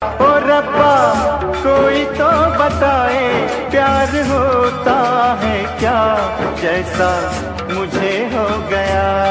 ओ रब्बा कोई तो बताए प्यार होता है क्या, जैसा मुझे हो गया।